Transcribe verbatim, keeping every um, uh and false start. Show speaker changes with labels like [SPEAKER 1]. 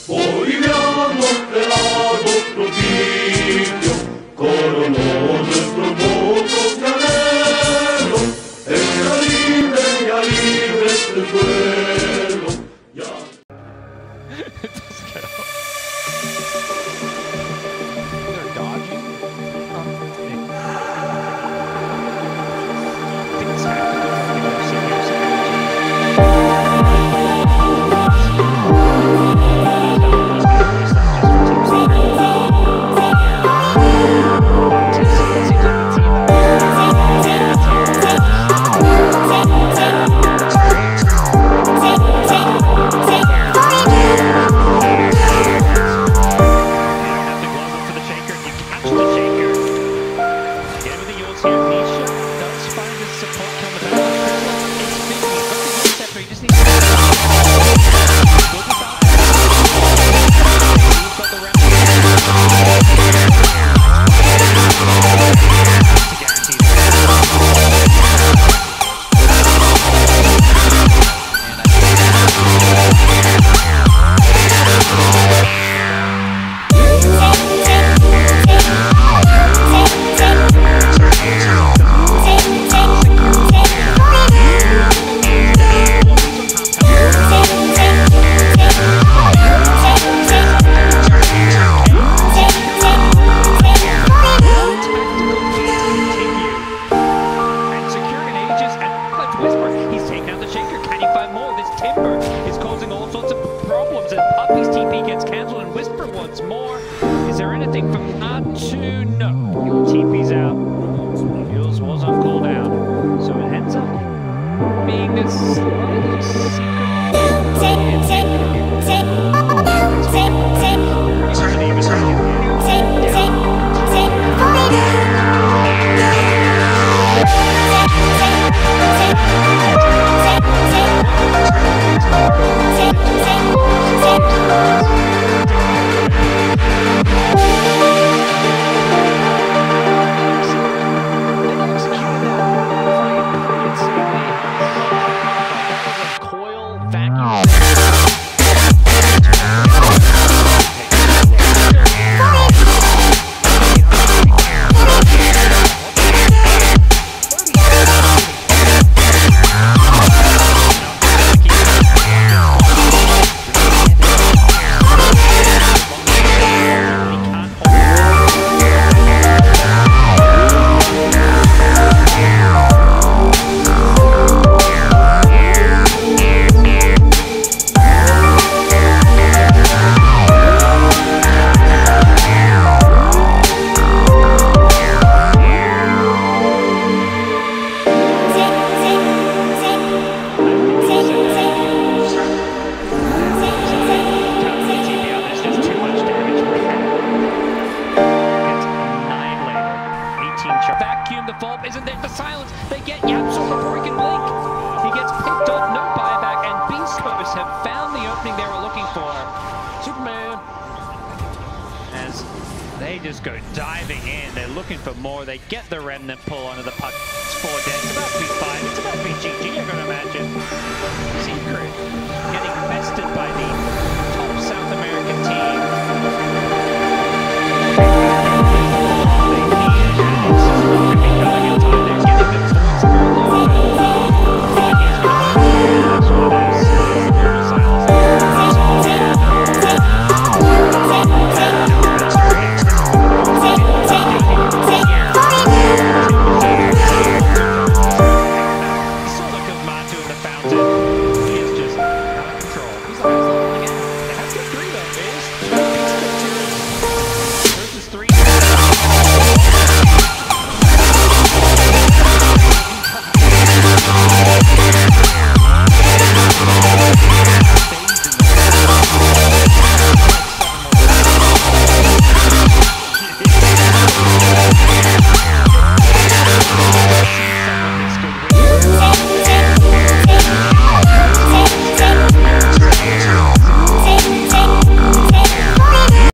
[SPEAKER 1] Boliviano creado prodigio, coronó nuestros votos guerreros, ella libre, ya libre este suelo. Ya.
[SPEAKER 2] They're dodging. From not to no. T P's out. Jules was on cooldown. So it ends up being this slightly secret. Vacuum the vault isn't there for silence. They get Yapsor before he can blink. He gets picked off, no buyback, and Beastos have found the opening they were looking for. Superman. As they just go diving in, they're looking for more. They get the remnant pull onto the puck. It's four dead. It's about to be five. It's about to be G G, you're going to imagine. Secret getting bested by the